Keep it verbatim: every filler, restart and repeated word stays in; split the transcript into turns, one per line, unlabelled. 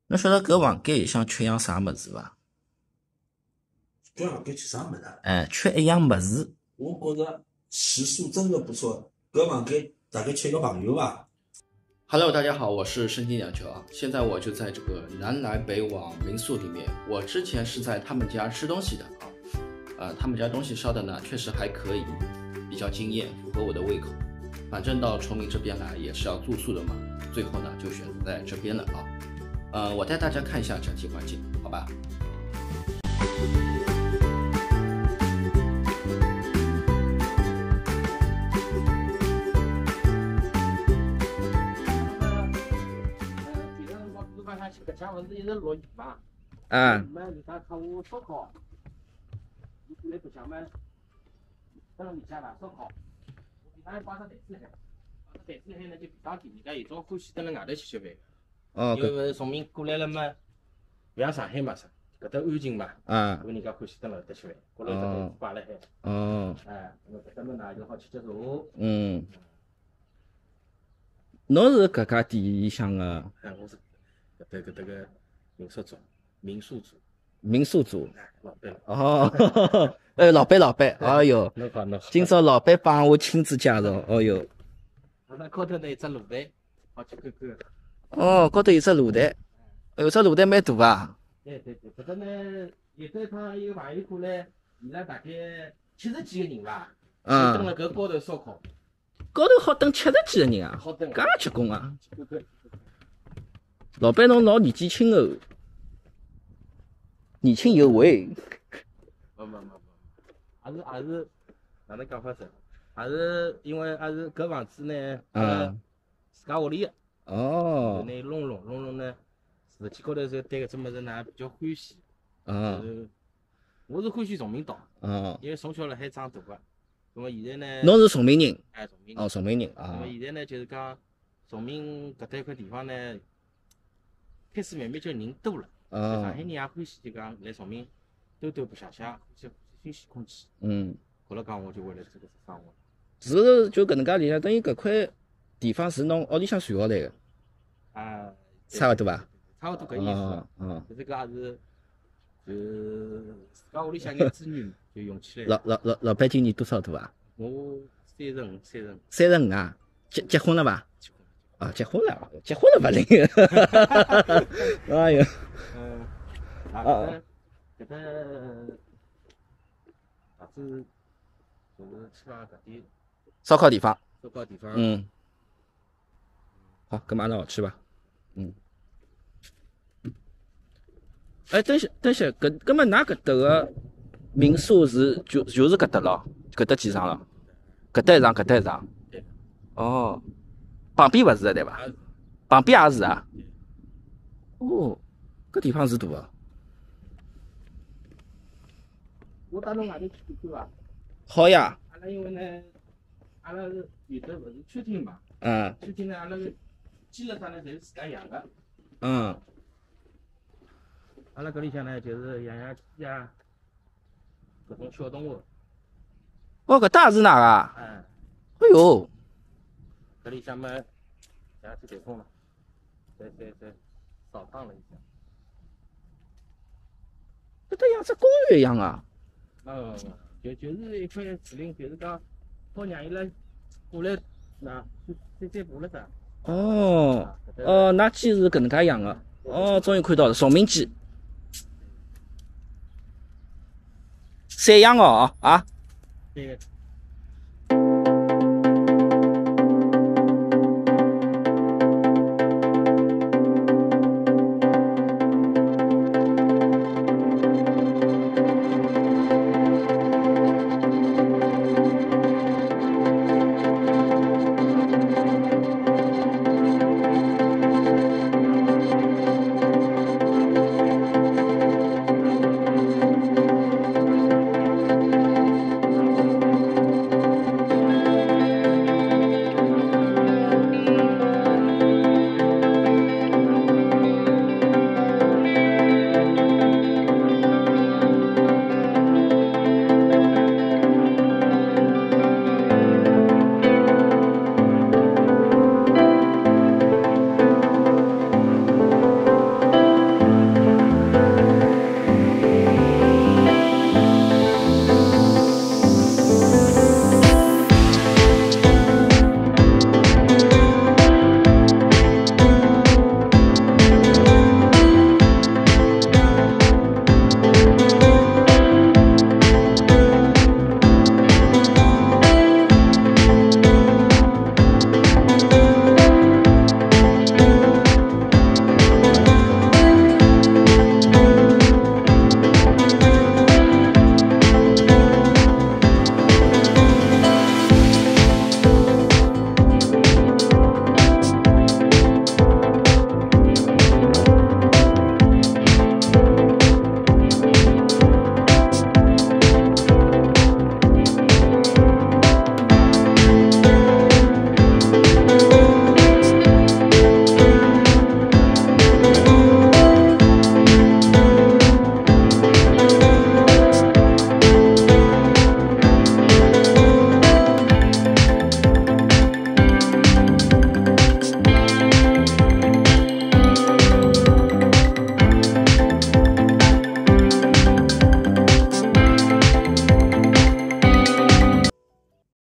侬晓得搿房间里向缺样啥物事伐？
搿房间缺啥物事啊？
哎，缺一样物事。
我觉着食宿真的不错，搿房间大概缺个朋友吧。
Hello， 大家好，我是生机鸟球啊。现在我就在这个南来北往民宿里面。我之前是在他们家吃东西的啊，呃，他们家东西烧的呢确实还可以，比较惊艳，符合我的胃口。反正到崇明这边来也是要住宿的嘛，最后呢就选择在这边了啊。呃，我带大家看一下整体环境，好吧？
搿家勿是一直落雨嘛？
啊，
那人家看我烧烤，你过来白相嘛，蹲辣里向啦烧烤，我平常摆只台子辣海，摆只台子辣海呢就便当店，人家有种欢喜蹲辣外头去吃饭。
哦，
因为崇明过来了嘛，勿像上海嘛啥，搿搭安静嘛，
啊，
所以人家欢喜蹲辣搿搭吃饭，过来只台子摆辣海，
哦，
哎，那么搿搭么呢就好吃吃茶。
嗯，侬是搿家店里向个
哎，我是搿搭搿搭个民宿组，民宿组，
民宿主。
哎，老板了。
哦，哎，老板，老板，哎哟，
侬好侬好。
今朝老板帮我亲自介绍，哦哟，
阿拉高头呢有只露台，好去看看。
哦，高头有只露台，哎哟，这露台蛮大啊。
对对对，搿搭呢有得一趟有朋友过来，伊拉大概七十几个人伐，就蹲辣
嗯，
搿高头烧烤，
高头好等七十几个人啊，
好蹲。
介结棍啊！
看看。
老板侬老年纪轻哦，年轻有为。
没没没没，也是也是哪能讲法子？也是因为也是搿房子呢，阿拉
嗯，
自家屋里个，就
哦，
拿弄弄弄弄呢，实际高头是对搿只物事呢比较欢喜。
啊
就是我是欢喜崇明岛，
啊，
因为从小辣海长大个。那么现在呢，
侬是崇明人？
哎崇明。
哦，崇明人
那
啊
么。现在呢，就是讲崇明搿搭一块地方呢，开始慢慢叫人多了。上
啊
海，人也欢喜就讲来崇明兜兜白相相，欢喜新鲜空气。
嗯，
后来讲我就为了这个生活。
是就搿能介里向，等于搿块地方是侬屋里向传下来个，
啊，
差勿多伐？
差勿多搿意思
啊
伐。
啊，
搿个也是，就自家屋里向眼资源就用起来
老
了。
老老老板今年多少大啊？
我三十五，三十五，
三十五啊？结结婚了伐？
结婚了。
啊，结婚了，结婚了勿灵。哎哟，
嗯，啊，
啊
搿搭搿搭，房子就是吃饭搿点
烧烤地方。
烧烤地方。
嗯，好，搿马上好去伐？嗯。哎，等下等下，搿搿么㑚搿搭个民宿是就就是搿搭咯，搿搭几幢咯？搿搭一幢，搿搭一幢。
对。
哦，旁边勿是的对伐？旁边也是啊。哦，搿地方是大个。
我带侬外头去看看伐？
好呀。
阿拉因为呢，阿拉是有的勿是餐厅嘛，
嗯
餐厅呢阿拉个鸡了啥呢，侪是自家养个。
嗯。
阿拉搿里向呢，就是养养鸡啊，搿种小动物。
哦，搿搭也是哪个啊？
哎，
哎哟，
搿里向嘛，养只台风了，再再再扫荡了一下。
搿搭像只公园一样啊。
嗯，就就是一块树林，就是讲好让伊拉过来那散散步了啥。
哦，哦，㑚鸡是搿能介养个。哦，终于看到了，崇明鸡。散养哦，啊。
对个。